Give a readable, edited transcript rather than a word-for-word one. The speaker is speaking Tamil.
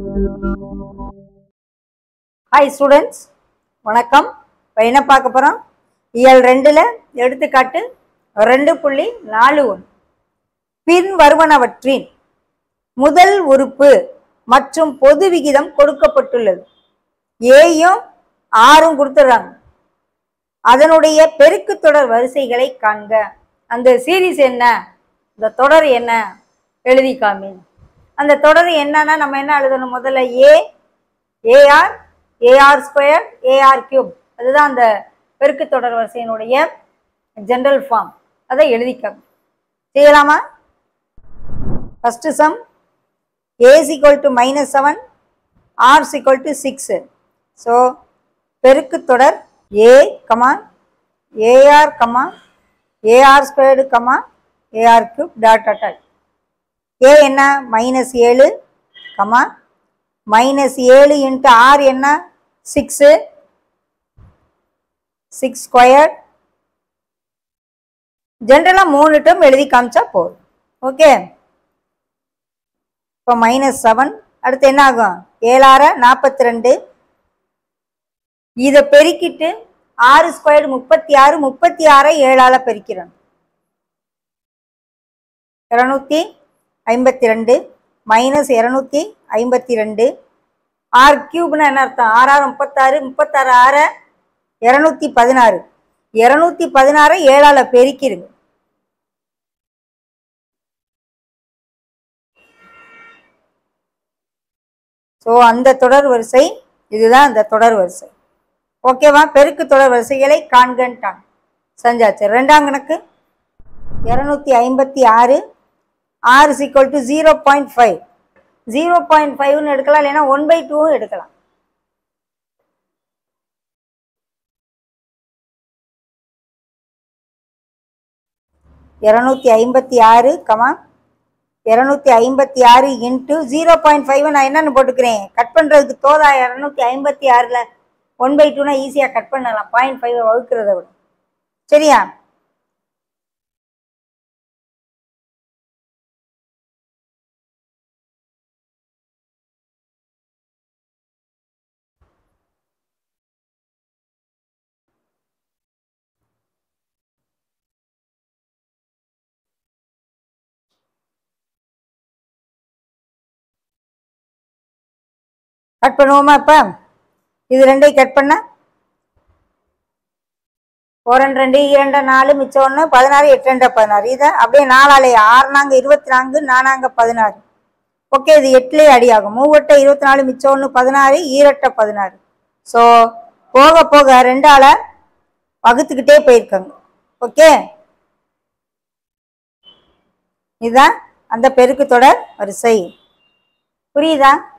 Hi students, வணக்கம். இப்போ என்ன பார்க்க போறோம்? இயல் 2ல எடுத்துக்காட்டு 2.41 பின் வருவனவற்றின் முதல் உறுப்பு மற்றும் பொது விகிதம் கொடுக்கப்பட்டுள்ளது. ஏயும் ஆரும் கொடுத்துறாங்க. அதனுடைய பெருக்கு தொடர் வரிசைகளை காண்க. அந்த சீரிஸ் என்ன, இந்த தொடர் என்ன எழுதி காமி. அந்த தொடர் என்னன்னா நம்ம என்ன எழுதணும்? முதல்ல A R A R square A R cube, அதுதான் அந்த பெருக்கு தொடர் வரிசையினுடைய ஜெனரல் ஃபார்ம். அதை எழுதிக்காமி செய்யலாமா? First sum a is equal to -7, r is equal to 6. So பெருக்கு தொடர் a, ar, ar squared, ar cube dot dot. a என்ன? -7, -7 இன்ட்டு r என்ன? 6, 6 ஸ்கொயர். ஜென்ரலாக 3 டேர்ம் எழுதி காமிச்சா போதும். ஓகே, இப்போ -7 அடுத்து என்ன ஆகும்? 7 42. இதை பெருக்கிட்டு 6 ஸ்கொயர்டு 36, 36 7ஆல் பெருக்கிறோம் 252 -252. ஆர் கியூப்னா என்ன அர்த்தம்? 6 36, 36 216, 216 7ஆல் பெருக்கிடுங்க. ஸோ அந்த தொடர் வரிசை இதுதான், அந்த தொடர் வரிசை. ஓகேவா? பெருக்கு தொடர் வரிசைகளை காண்கன்ட்டாங்க. செஞ்சாச்சு. ரெண்டாம் கணக்கு 256, r is equal to 0.5. 0.5ன்னு எடுக்கலாம், இல்லைன்னா 1/2 எடுக்கலாம். (256, 256 இன்ட்டு 0.5 நான் என்னன்னு போட்டுக்கிறேன்? கட் பண்ணுறதுக்கு தோதா 256ல் 1/2னா ஈஸியாக கட் பண்ணலாம், 0.5 வகுக்கிறத விட. சரியா? கட் பண்ணுவோமா? இப்போ இது ரெண்டையும் கட் பண்ண 4 2 2 4 மிச்சம் 1 16 8 2 16. இதை அப்படியே 4 6 நாங்க 24 4 16. ஓகே, இது 8லேயே அடியாகும். 3 24 மிச்சம் 1 16 2 16. ஸோ போக போக 2ஆல் வகுத்துக்கிட்டே போயிருக்காங்க. ஓகே, இதுதான் அந்த பெருக்கு தொடர் வரிசை. புரியுதா?